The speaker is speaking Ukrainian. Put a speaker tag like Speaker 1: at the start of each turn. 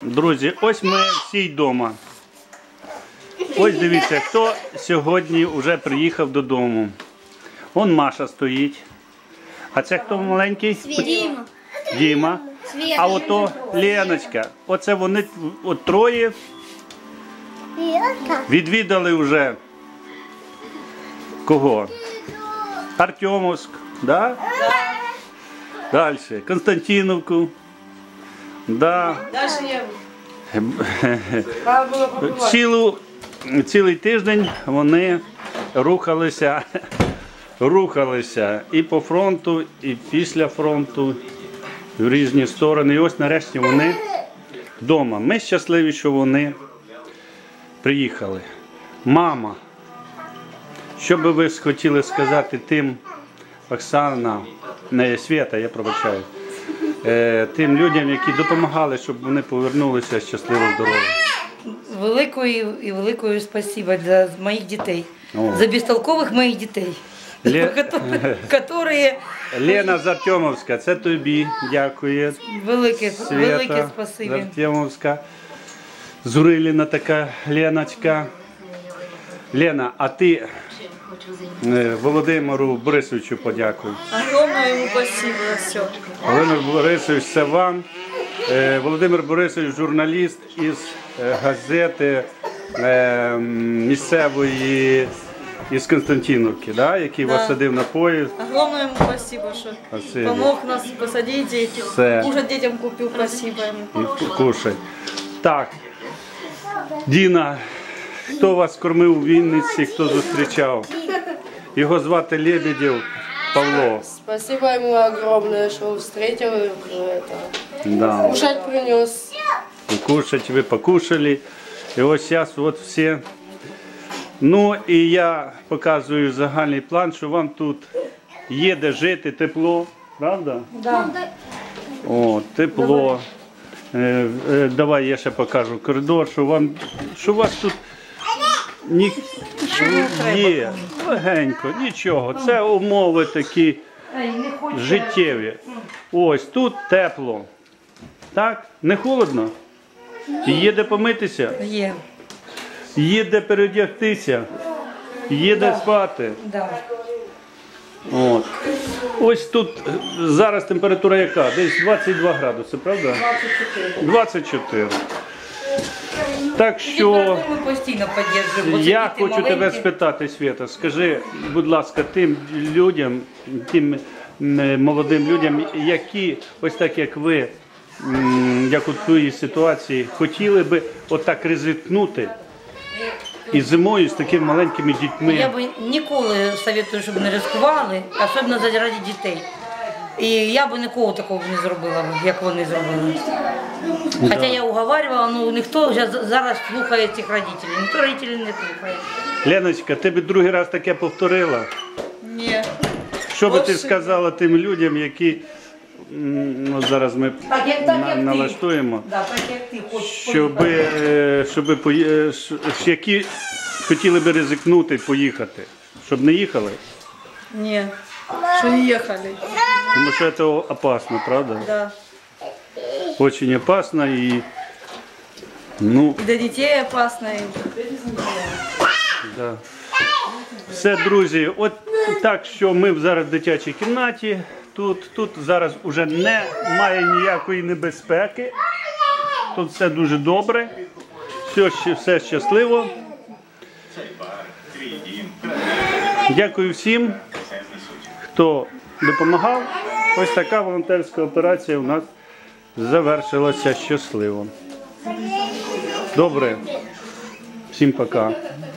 Speaker 1: Друзі, ось ми всі вдома. Ось дивіться, хто сьогодні вже приїхав додому. Вон Маша стоїть. А це хто маленький?
Speaker 2: Діма.
Speaker 1: Діма. А ото Леночка. Оце вони от троє відвідали вже кого? Артемовськ, да? Далі. Константиновку. Да. Цілий тиждень вони рухалися і по фронту, і після фронту, в різні сторони. І ось нарешті вони вдома. Ми щасливі, що вони приїхали. Мама, що би ви хотіли сказати тим, Оксана, не Свята, я пробачаю, тим людям, які допомагали, щоб вони повернулися щасливо здорові?
Speaker 3: Великою спасибо для моїх дітей. За безтолкових моїх дітей.
Speaker 1: Лена з Артемовська, це тобі дякує.
Speaker 3: Велике спасибі.
Speaker 1: З Артемовська. Зуриліна така Леночка. Лена, а ти Володимиру Борисовичу подякуй.
Speaker 2: Огромное ему спасибо за все.
Speaker 1: Володимир Борисович, це вам. Володимир Борисович, журналіст із газети місцевої із Константиновки, да, який вас садив на поїзд.
Speaker 2: Огромное ему спасибо, что помог нас посадить и кушать детям купил. Спасибо ему.
Speaker 1: І кушай. Так, Діна, хто вас кормив у Вінниці, хто зустрічав? Його звати Лебедєв Павло.
Speaker 4: Спасибо ему огромное, что встретил и
Speaker 1: Да.
Speaker 4: кушать принес.
Speaker 1: Кушать ви покушали. І ось зараз от всі. Ну і я показую загальний план, що вам тут є де жити, тепло, правда?
Speaker 3: Да.
Speaker 1: О, тепло. Давай я ще покажу коридор, що у вас тут є легенько, нічого. Це умови такі життєві. Ось тут тепло. Так? Не холодно? Є де помитися?
Speaker 3: Є.
Speaker 1: Є де переодягтися? Є де спати?
Speaker 3: Да.
Speaker 1: От. Ось тут зараз температура яка? Десь 22 градуси, правда? 24. Так що
Speaker 3: Ми постійно підтримуємо.
Speaker 1: я хочу тебе спитати, Свята, скажи, будь ласка, тим людям, тим молодим людям, які, ось так як ви, як у твоїй ситуації, хотіли би отак ризикнути і зимою з такими маленькими дітьми.
Speaker 3: Я б ніколи советую, щоб не ризикували, особливо заради дітей. І я б нікого такого не зробила, як вони зробили. Хоча я уговарювала, ну ніхто зараз слухає цих батьків, ніхто батьків не слухає.
Speaker 1: Леночка, ти б другий раз таке повторила?
Speaker 2: Ні.
Speaker 1: Що би ти сказала тим людям, які, ну, зараз ми налаштуємо, які хотіли би ризикнути і поїхати, щоб не їхали?
Speaker 2: Ні. Що їхали.
Speaker 1: Тому що це опасно, правда?
Speaker 2: Да.
Speaker 1: Очень опасно і, ну...
Speaker 2: І для дітей опасно.
Speaker 1: Да. Все, друзі, от так, що ми зараз в дитячій кімнаті, тут зараз вже немає ніякої небезпеки, тут все дуже добре, все щасливо. Дякую всім, хто допомагав. Ось така волонтерська операція у нас завершилася щасливо. Добре, всім пока.